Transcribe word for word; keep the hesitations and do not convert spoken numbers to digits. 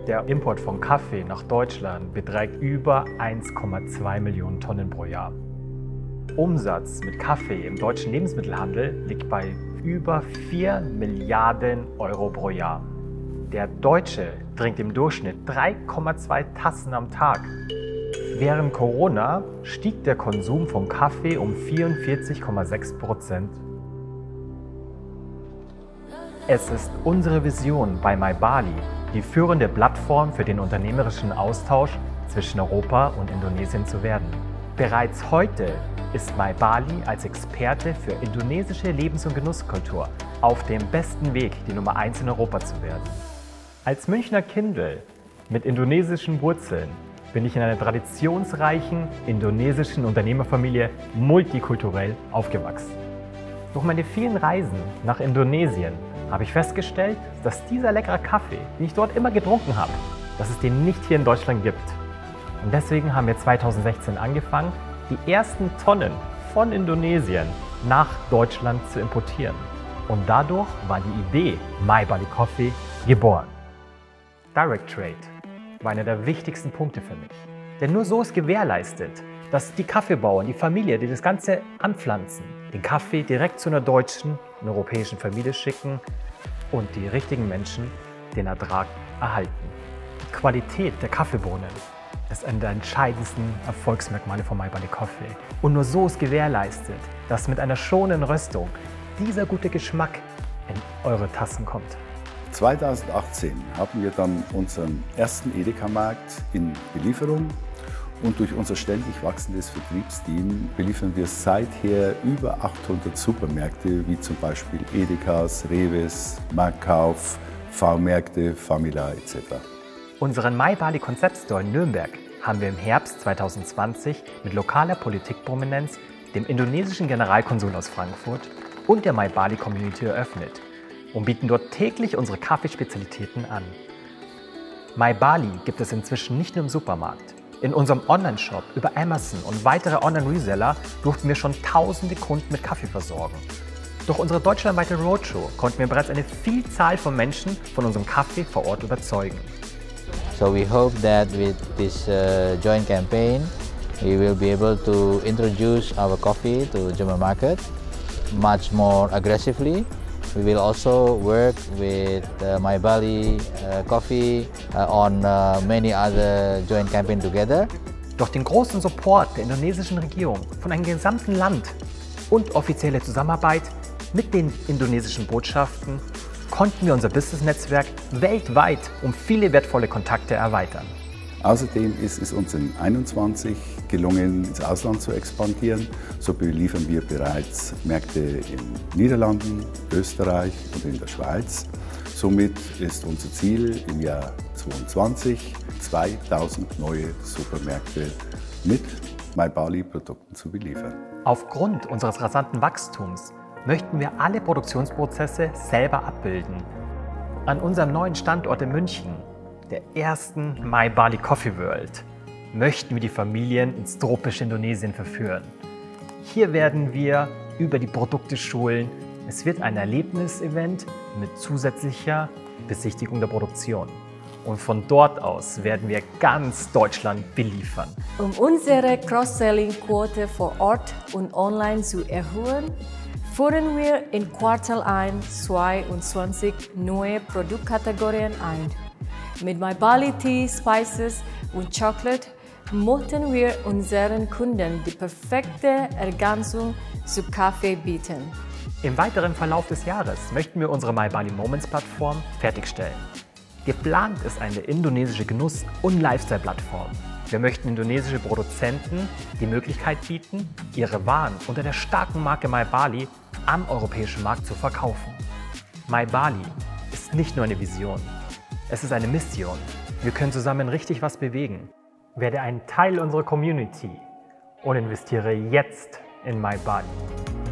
Der Import von Kaffee nach Deutschland beträgt über eins Komma zwei Millionen Tonnen pro Jahr. Umsatz mit Kaffee im deutschen Lebensmittelhandel liegt bei über vier Milliarden Euro pro Jahr. Der Deutsche trinkt im Durchschnitt drei Komma zwei Tassen am Tag. Während Corona stieg der Konsum von Kaffee um vierundvierzig Komma sechs Prozent. Es ist unsere Vision bei MyBali, die führende Plattform für den unternehmerischen Austausch zwischen Europa und Indonesien zu werden. Bereits heute ist MyBali als Experte für indonesische Lebens- und Genusskultur auf dem besten Weg, die Nummer eins in Europa zu werden. Als Münchner Kindl mit indonesischen Wurzeln bin ich in einer traditionsreichen indonesischen Unternehmerfamilie multikulturell aufgewachsen. Durch meine vielen Reisen nach Indonesien habe ich festgestellt, dass dieser leckere Kaffee, den ich dort immer getrunken habe, dass es den nicht hier in Deutschland gibt. Und deswegen haben wir zweitausendsechzehn angefangen, die ersten Tonnen von Indonesien nach Deutschland zu importieren. Und dadurch war die Idee MyBali Coffee geboren. Direct Trade war einer der wichtigsten Punkte für mich. Denn nur so ist gewährleistet, dass die Kaffeebauern, die Familie, die das Ganze anpflanzen, den Kaffee direkt zu einer deutschen und europäischen Familie schicken und die richtigen Menschen den Ertrag erhalten. Die Qualität der Kaffeebohnen ist einer der entscheidendsten Erfolgsmerkmale von MyBali Coffee. Und nur so ist gewährleistet, dass mit einer schonenden Röstung dieser gute Geschmack in eure Tassen kommt. zweitausendachtzehn haben wir dann unseren ersten Edeka-Markt in Belieferung und durch unser ständig wachsendes Vertriebsteam beliefern wir seither über achthundert Supermärkte, wie zum Beispiel Edekas, Rewes, Marktkauf, V-Märkte, Famila et cetera. Unseren MyBali Konzeptstore in Nürnberg haben wir im Herbst zweitausendzwanzig mit lokaler Politikprominenz, dem indonesischen Generalkonsul aus Frankfurt und der MyBali Community eröffnet und bieten dort täglich unsere Kaffeespezialitäten an. MyBali gibt es inzwischen nicht nur im Supermarkt. In unserem Online-Shop über Amazon und weitere Online-Reseller durften wir schon tausende Kunden mit Kaffee versorgen. Durch unsere deutschlandweite Roadshow konnten wir bereits eine Vielzahl von Menschen von unserem Kaffee vor Ort überzeugen. So we hope that with this uh, joint campaign, we will be able to introduce our coffee to the German market much more aggressively. We will also work with uh, MyBali uh, Coffee uh, on uh, many other joint campaigns together. Durch den großen Support der indonesischen Regierung von einem gesamten Land und offizielle Zusammenarbeit mit den indonesischen Botschaften konnten wir unser Business-Netzwerk weltweit um viele wertvolle Kontakte erweitern. Außerdem ist es uns in einundzwanzig gelungen, ins Ausland zu expandieren. So beliefern wir bereits Märkte in Niederlanden, Österreich und in der Schweiz. Somit ist unser Ziel im Jahr zweitausendzweiundzwanzig zweitausend neue Supermärkte mit MyBali-Produkten zu beliefern. Aufgrund unseres rasanten Wachstums möchten wir alle Produktionsprozesse selber abbilden. An unserem neuen Standort in München, der ersten MyBali Coffee World, möchten wir die Familien ins tropische Indonesien verführen. Hier werden wir über die Produkte schulen. Es wird ein Erlebnisevent mit zusätzlicher Besichtigung der Produktion. Und von dort aus werden wir ganz Deutschland beliefern. Um unsere Cross-Selling-Quote vor Ort und online zu erhöhen, führen wir in Quartal eins zweitausendzweiundzwanzig neue Produktkategorien ein. Mit MyBali Tea, Spices und Chocolate möchten wir unseren Kunden die perfekte Ergänzung zu Kaffee bieten. Im weiteren Verlauf des Jahres möchten wir unsere MyBali Moments Plattform fertigstellen. Geplant ist eine indonesische Genuss- und Lifestyle-Plattform. Wir möchten indonesische Produzenten die Möglichkeit bieten, ihre Waren unter der starken Marke MyBali am europäischen Markt zu verkaufen. MyBali ist nicht nur eine Vision, es ist eine Mission. Wir können zusammen richtig was bewegen. Werde ein Teil unserer Community und investiere jetzt in MyBali.